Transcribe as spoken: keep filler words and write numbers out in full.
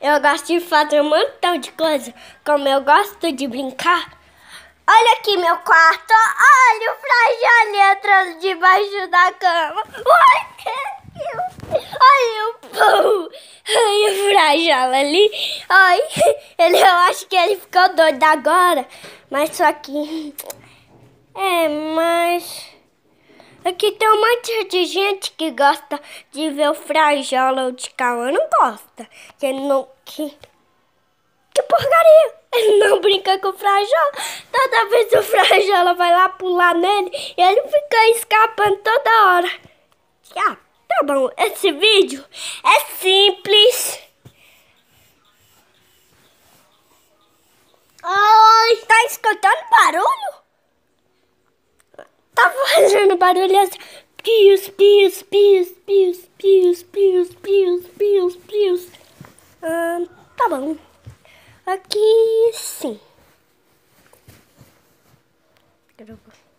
Eu gosto de fazer um montão de coisa, como eu gosto de brincar. Olha aqui meu quarto, olha o Frajal entrando debaixo da cama. Olha o pão, olha o Frajal ali. Ai, ele, eu acho que ele ficou doido agora, mas só que... É, mas... Aqui tem um monte de gente que gosta de ver o Frajola de Cauã. Não gosta. Que ele não... Que, que porcaria. Ele não brinca com o Frajola. Toda vez o Frajola vai lá pular nele e ele fica escapando toda hora. Ah, tá bom. Esse vídeo é simples. Ai, tá escutando barulho? Tá fazendo barulho assim. Pios, pios, pios, pios, pios, pios, pios, pios, pios. Ah, tá bom. Aqui sim.